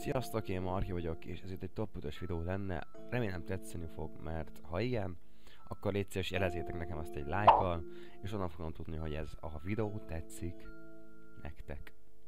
Sziasztok, én Marki vagyok, és ez itt egy top 5-ös videó lenne. Remélem tetszeni fog, mert ha igen, akkor légy szíves, jelezzétek nekem azt egy lájkkal, és onnan fogom tudni, hogy ez a videó tetszik nektek.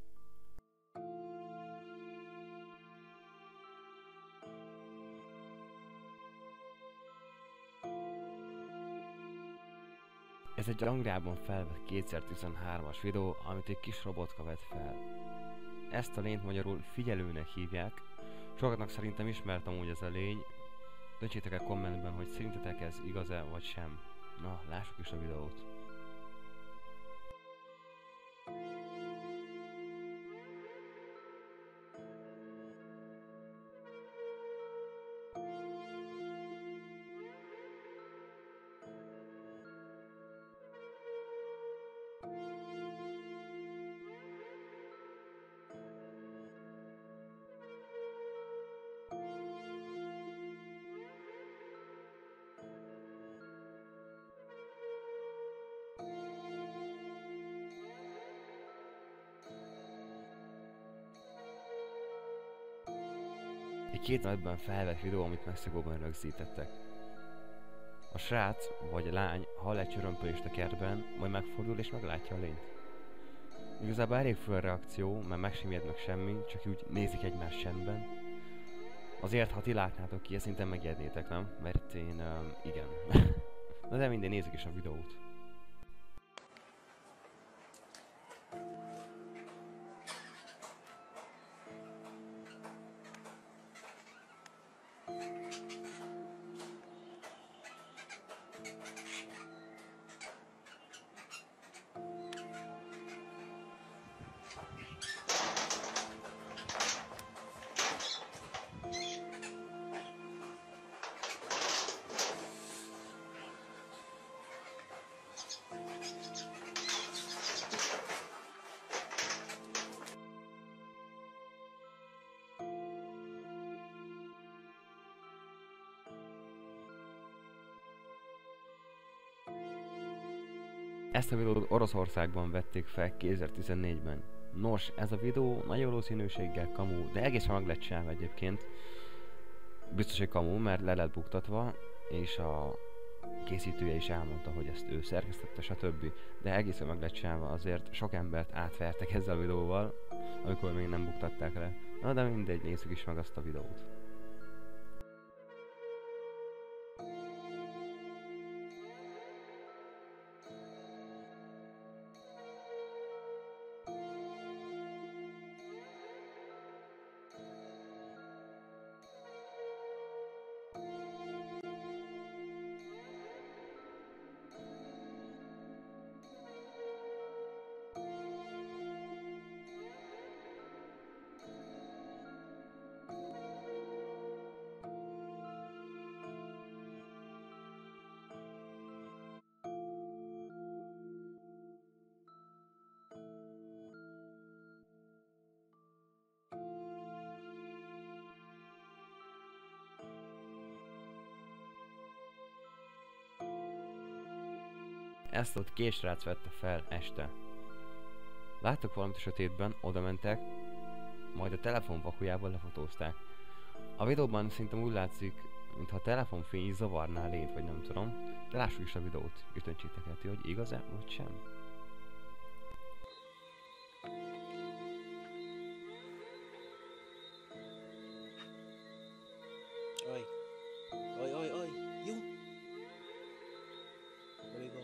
Ez egy Angliában felvett 2013-as videó, amit egy kis robotka vett fel. Ezt a lényt magyarul figyelőnek hívják. Sokaknak szerintem ismert amúgy ez a lény. Döntsétek el kommentben, hogy szerintetek ez igaz-e vagy sem. Na, lássuk is a videót. Egy 2005-ben felvett videó, amit Mexikóban rögzítettek. A srác vagy a lány hall egy csörömpölést a kertben, majd megfordul és meglátja a lényt. Igazából elég fő a reakció, mert meg sem ijednek semmi, csak úgy nézik egymást csendben. Azért, ha ti látnátok ki, szinte megijednétek, nem? Mert én, igen. Na de minden, nézzük is a videót. Ezt a videót Oroszországban vették fel 2014-ben. Nos, ez a videó nagy valószínűséggel kamu, de egészen meg lett csinálva egyébként. Biztos, hogy kamu, mert le lett buktatva, és a készítője is elmondta, hogy ezt ő szerkesztette, stb. De egészen meg lett csinálva, azért sok embert átvertek ezzel a videóval, amikor még nem buktatták le. Na de mindegy, nézzük is meg azt a videót. Ezt ott két srác vette fel este. Láttak valamit a sötétben, oda mentek, majd a telefon vakujával lefotózták. A videóban szerintem úgy látszik, mintha a telefonfény is zavarná a lényt, vagy nem tudom, de lássuk is a videót, és döntsétek el ti, hogy igaz-e, vagy sem. Oi. Oi, oi, oi. You. Where you go?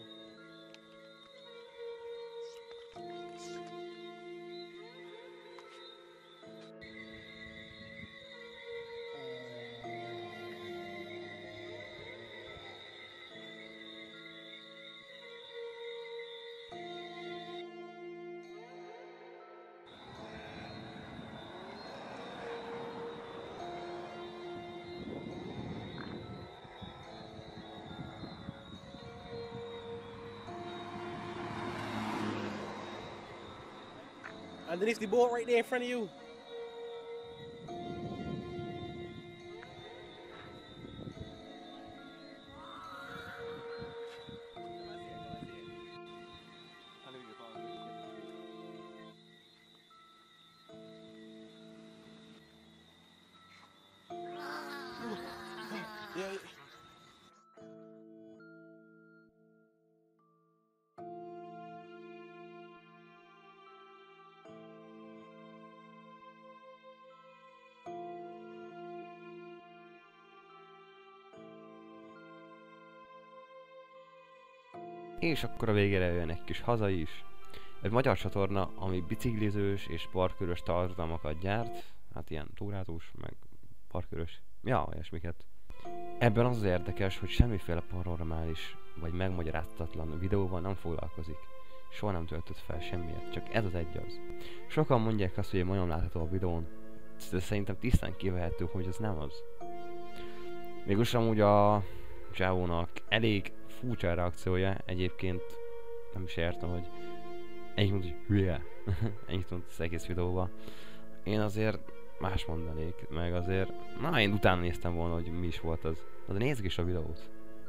Underneath the board right there in front of you. És akkor a végére jön egy kis haza is. Egy magyar csatorna, ami biciklizős és parkörös tartalmakat gyárt, hát ilyen túrázós, meg parkörös, ja, olyasmiket. Ebben az érdekes, hogy semmiféle paranormális vagy megmagyarázhatatlan videóval nem foglalkozik. Soha nem töltött fel semmiet, csak ez az egy az. Sokan mondják azt, hogy egy majom látható a videón, de szerintem tisztán kivehető, hogy ez nem az. Mégis amúgy a csávónak elég furcsa a reakciója, egyébként nem is értem, hogy ennyit mondta, hogy hülye. Ennyit mondta az egész videóba. Én azért más mondanék, meg azért, na én utána néztem volna, hogy mi is volt az. De nézzük is a videót.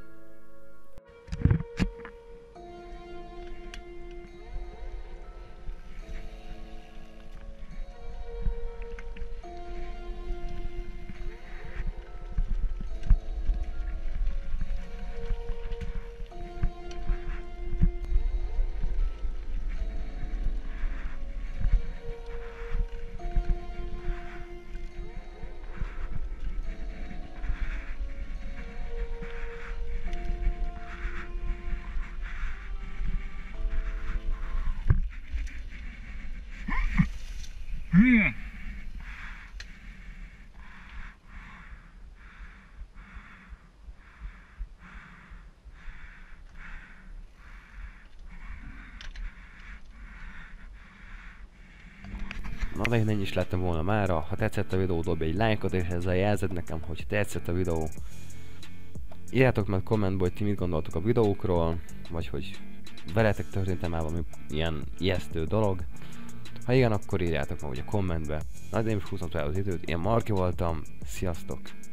Na de én ennyi is lettem volna mára. Ha tetszett a videó, dobj egy lájkot, és ezzel jelzed nekem, hogy tetszett a videó. Írjátok meg kommentbe, hogy ti mit gondoltok a videókról, vagy hogy veletek történt-e már valami ilyen ijesztő dolog. Ha igen, akkor írjátok meg ugye a kommentbe. Na de én is húzom tovább az időt, én Marki voltam, sziasztok!